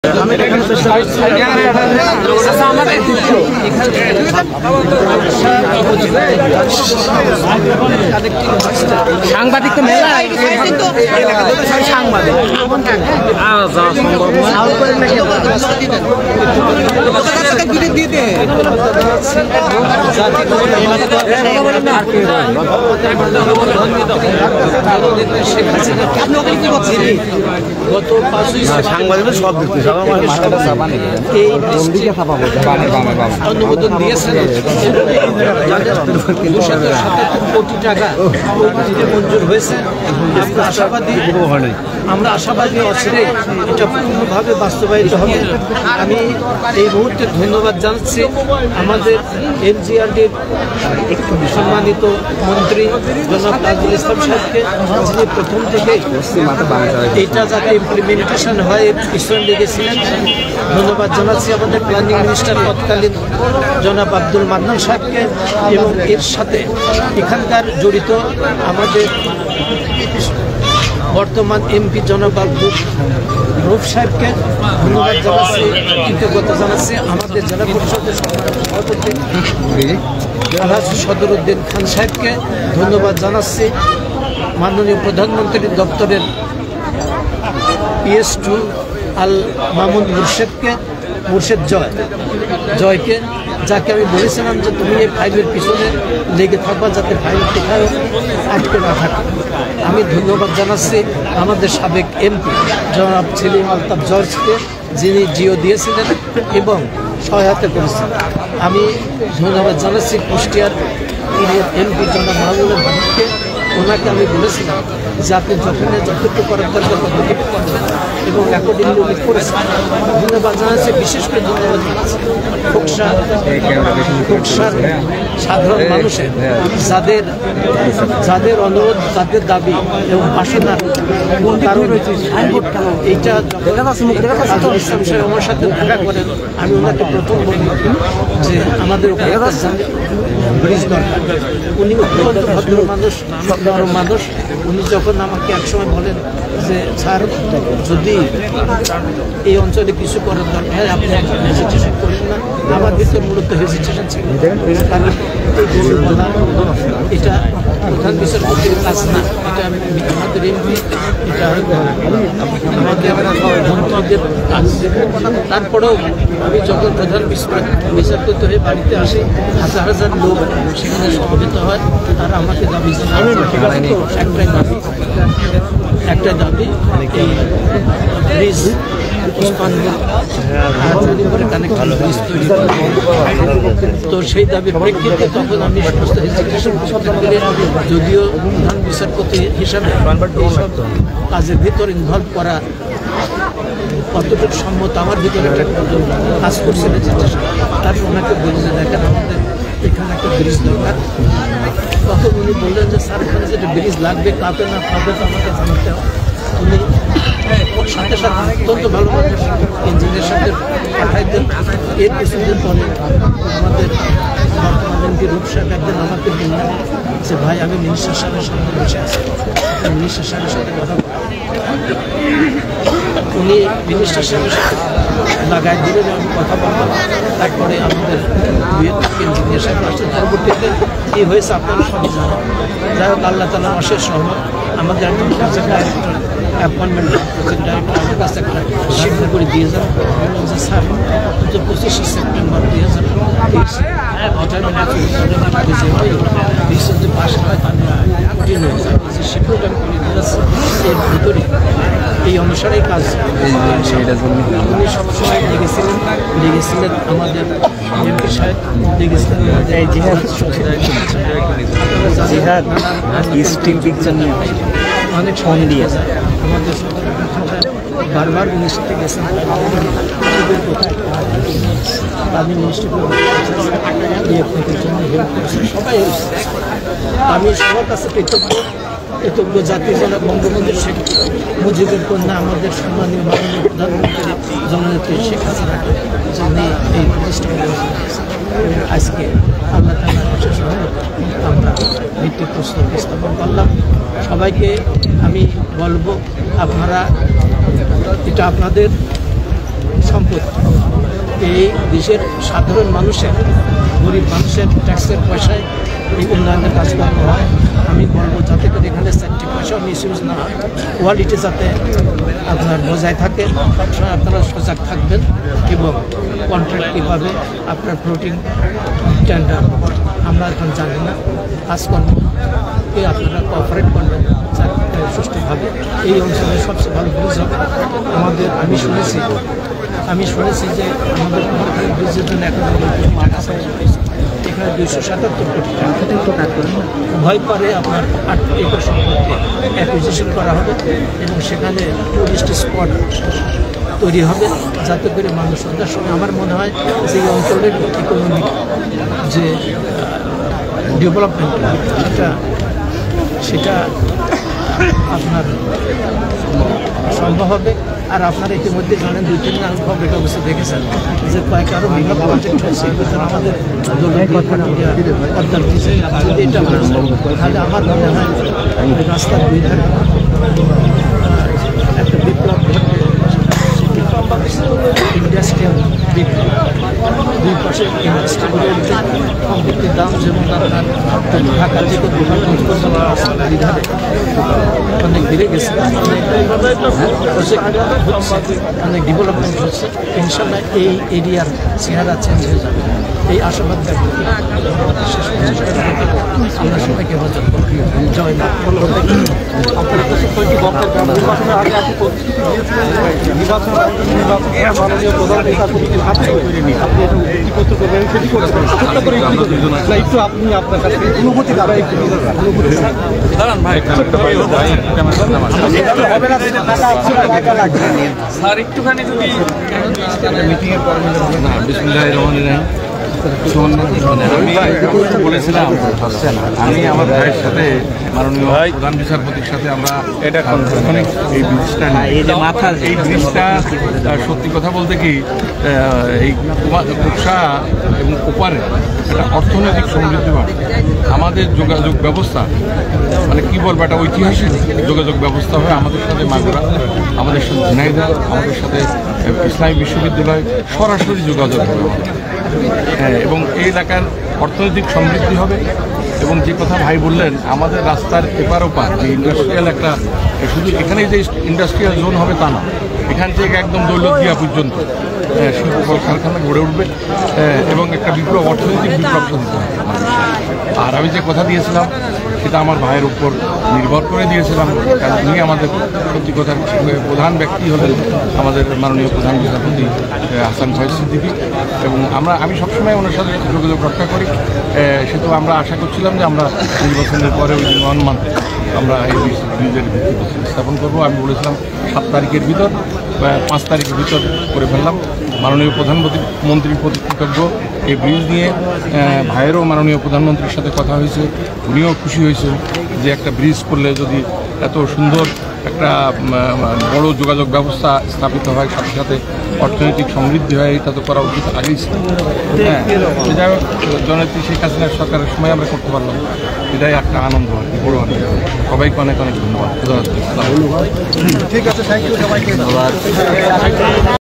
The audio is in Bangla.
সাংবাদিক তো মেলা সাংবাদিক সাংবাদিক সব অনুমোদন দিয়েছেন কোটি টাকা মঞ্জুর হয়েছে। আমরা আশাবাদী অচিরেই এটা পূর্ণভাবে বাস্তবায়িত হবে। আমি এই মুহূর্তে ধন্যবাদ জানাচ্ছি আমাদের এমজিআরডির সম্মানিত মন্ত্রী জনাব তাজুল ইসলাম সাহেবকে, যিনি প্রথম থেকেই এটা যাতে ইমপ্লিমেন্টেশন হয় পিছনে লেগেছিলেন। ধন্যবাদ জানাচ্ছি আমাদের প্ল্যানিং মিনিস্টার তৎকালীন জনাব আব্দুল মান্নান সাহেবকে এবং এর সাথে এখানকার জড়িত আমাদের বর্তমান এমপি জনাব আব্দুল রুফ সাহেবকে ধন্যবাদ জানাচ্ছি, কৃতজ্ঞতা জানাচ্ছি। আমাদের জেলা পরিষদের সভাপতি আলহাজ সদরউদ্দিন খান সাহেবকে ধন্যবাদ জানাচ্ছি। মাননীয় প্রধানমন্ত্রীর দপ্তরের PS2 আল মামুন মুর্শেদ জয়কে, যাকে আমি বলেছিলাম যে তুমি এই ফাইলের পিছনে লেগে থাকবা যাতে ফাইল কোথাও আটকে না থাকে। আমি ধন্যবাদ জানাচ্ছি আমাদের সাবেক এমপি জনাব সেলিম আলতাফ জর্জকে, যিনি জিও দিয়েছিলেন এবং সহায়তা করেছিলেন। আমি ধন্যবাদ জানাচ্ছি কুষ্টিয়ার এমপি জনাব মাহবুবুল হাবিবকে। ওনাকে আমি বলেছিলাম যে আপনি যতটুকু করার দরকার ততটুকু করবেন এবং অ্যাকর্ডিংলি উনি করেছেন। ধন্যবাদ জানাচ্ছি, বিশেষ করে ধন্যবাদ জানাচ্ছি খোকসার সাধারণ মানুষের যাদের অনুরোধ, যাদের দাবি এবং বাসনার কারণ এইটা তাজুল ইসলাম সাহেব আমার সাথে দেখা করেন। আমি ওনাকে প্রথম বলি যে আমাদের ব্রিজ দরকার। উনি অত্যন্ত ভদ্র মানুষ, নরম মানুষ। উনি যখন আমাকে একসময় বলেন যে স্যার যদি এই অঞ্চলে কিছু করার দরকার হয় আপনি হেজিটেশন করেন না, আমার ভিতরে মূলত হেজিটেশন ছিল। কারণ এই গরু বলা এটা প্রধান বিচারপতির কাজ না, এটা আমাদের এমপি, এটা আমাদের মন্ত্রীদের কাজ। তারপরেও আমি যখন প্রধান বিচারপতি হয়ে বাড়িতে আসি, হাজার হাজার লোক সেখানে সমবেত হয় আর আমাকে দাবি একটা দাবি এই ব্রিজ তো সেই দাবির প্রেক্ষিতে তখন আমি সমস্ত হেজিটেশন করে, যদিও প্রধান বিচারপতি হিসাবে এইসব কাজের ভিতর ইনভলভ করা কতটুকু সম্মত আমার ভিতরে একটা কাজ করছে হেজিটেশন। তারপর ওনাকে বলি যে দেখেন আমাদের এখানে একটা ব্রিজ দরকার। তখন উনি বললেন যে স্যার এখানে যেটা ব্রিজ লাগবে কাপে না পাবে তো আমাকে জানতে হবে। উনি সাথে সাথে অত্যন্ত ভালো মানুষ ইঞ্জিনিয়ার সাথে পাঠাইতেন। এর কিছুদিন পরে আমাদের বর্তমান এমপি রূপ সাহেব একদিন আমাকে বললেন যে ভাই আমি মিনিস্টার সাহেবের সামনে বসে আছি, মিনিস্টার সাহেবের সাথে কথা উনি মিনিস্টার সাহেবের সাথে লাগাই দিলেন, আমি কথা বললাম। তারপরে আমাদের ইঞ্জিনিয়ার সাহেব আসছেন। পরবর্তীতে কী হয়েছে আপনারা সবই জানেন। যাই হোক আল্লাহ তাআলা অশেষ রহমত, আমাদের একজন project director appointment project director আমার কাছে একটা শিডিউল করে দিয়ে যান। বললাম যে স্যার 25শে সেপ্টেম্বর 2023 যদি পাশ হয় তাহলে কঠিন হয়ে যায়। যে শিডিউলটা আমি করে দিয়ে যাচ্ছি এর ভিতরে এই অনুসারেই কাজ। উনি সবসময় লেগেছিলেন আমাদের এমপি সাহেব, লেগেছিলেন এই জিহাদ স্টিল পিকচার নিয়ে অনেক ফোন দিয়েছে আমাদের বারবার মিনিস্ট্রি গেছেন, আমি মিনিস্ট্রি সবাই আমি সবার কাছে কৃতজ্ঞ জাতির জনক বঙ্গবন্ধু শেখ মুজিবুর কন্যা আমাদের সম্মানীয় মাননীয় প্রধানমন্ত্রী জননেত্রী শেখ হাসিনাকে যিনি এই প্রতিষ্ঠান আজকে আল্লাহ তাআলার বিশেষ আমরা ভিত্তিপ্রস্তর স্থাপন করলাম। সবাইকে আমি বলবো আপনারা এটা আপনাদের সম্পদ, এই দেশের সাধারণ মানুষের, গরিব মানুষের ট্যাক্সের পয়সায় এই উন্নয়নের কাজকর্ম হয়। আমি বলবো যাতে করে এখানে 4টি পয়সাও মিসইউজ না হয়, কোয়ালিটি যাতে আপনার বজায় থাকে, সবসময় আপনারা সজাগ থাকবেন এবং কন্ট্রাক্ট কীভাবে আপনার ফ্লোটিং টেন্ডার আমরা এখন জানি না, কাজকর্মকে আপনারা কোঅপারেট করবেন সুষ্ঠুভাবে। এই অঞ্চলে সবচেয়ে ভালো ব্রিজ হবে আমাদের। আমি শুনেছি যে আমাদের কুমারখালী ব্রিজের জন্য 91 কোটি টাকা এখানে 277 কোটি টাকা ভয় করে আপনার 8 একর সম্পত্তি অ্যাকুইজিশন করা হবে এবং সেখানে টুরিস্ট স্পট তৈরি হবে, যাতে করে মানুষ ওদের সঙ্গে আমার মনে হয় যে এই অঞ্চলের ইকোনমিক যে ডেভেলপমেন্ট সেটা আপনার সম্ভব হবে। আর আপনারা ইতিমধ্যে জানেন 2-3 দিন খবরের কাগজে দেখেছেন যে কয়েক আরও বিভাগ প্রজেক্ট হয়েছে, আমাদের পদ্মার ব্রিজে যদি এটা হয় তাহলে আমার মনে হয় রাস্তার 2 ধারে একটা বিপ্লব ঘটবে। ইন্ডাস্ট্রিয়াল বিপ্লব, 2 পাশে ইন্ডাস্ট্রিগুলোর সম্পত্তির দাম যেমন আপনার ঢাকা থেকে ধারে অনেক বেড়ে গেছে, অনেক ডেভেলপমেন্ট হচ্ছে। ইনশাল্লাহ এই এরিয়ার চেহারা চেঞ্জ হয়ে যাবে, এই আশাবাদ ব্যক্ত করি। আমরা সবাইকে হজম জয় না স্যার একটুখানি যদি মিটিংয়ের পর আমি বলেছিলাম আমি আমার ভাইয়ের সাথে মাননীয় প্রধান বিচারপতির সাথে আমরা এটা এই ব্রিজটা এই ব্রিজটা সত্যি কথা বলতে কি এই কুকসা এবং ওপারে একটা অর্থনৈতিক সমৃদ্ধি বাড়ে। আমাদের যোগাযোগ ব্যবস্থা মানে কী বলবো, একটা ঐতিহাসিক যোগাযোগ ব্যবস্থা হয় আমাদের সাথে মাগুরা, আমাদের সাথে ঝিনাইদহ, আমাদের সাথে ইসলামী বিশ্ববিদ্যালয় সরাসরি যোগাযোগ হবে এবং এই এলাকার অর্থনৈতিক সমৃদ্ধি হবে। এবং যে কথা ভাই বললেন আমাদের রাস্তার এপার ওপার যে ইন্ডাস্ট্রিয়াল একটা, শুধু এখানেই যে ইন্ডাস্ট্রিয়াল জোন হবে তা না, এখান থেকে একদম দৌলতদিয়া পর্যন্ত শিল্প কলকারখানা গড়ে উঠবে এবং একটা বিপ্লব, অর্থনৈতিক বিপ্লব চলতে হবে। আর আমি যে কথা দিয়েছিলাম সেটা আমার ভাইয়ের উপর নির্ভর করে দিয়েছিলাম, কারণ উনি আমাদের সত্যি কথার প্রধান ব্যক্তি হলেন আমাদের মাননীয় প্রধান বিচারপতি হাসান ফয়েজ সিদ্দিকী। এবং আমি সবসময় ওনার সাথে যোগাযোগ রক্ষা করি, সেহেতু আমরা আশা করছিলাম যে আমরা নির্বাচনের পরে ওই দিন আমরা এই ব্রিজের ভিত্তি স্থাপন করবো। আমি বলেছিলাম 7 তারিখের ভিতর 5 তারিখের ভিতর করে ফেললাম। মাননীয় প্রধানমন্ত্রীর প্রতি কৃতজ্ঞ। এই ব্রিজ নিয়ে ভাইয়েরও মাননীয় প্রধানমন্ত্রীর সাথে কথা হয়েছে, উনিও খুশি হয়েছে যে একটা ব্রিজ করলে যদি এত সুন্দর একটা বড় যোগাযোগ ব্যবস্থা স্থাপিত হয়, সাথে সাথে অর্থনৈতিক সমৃদ্ধি হয়, এটা তো করা উচিত আগেই ছিল। হ্যাঁ, এটা জননেত্রী শেখ হাসিনার সরকারের সময় আমরা করতে পারলাম, এটাই একটা আনন্দ হয়, বড় আনন্দ। সবাইকে অনেক অনেক ধন্যবাদ। ঠিক আছে, থ্যাংক ইউ সবাইকে।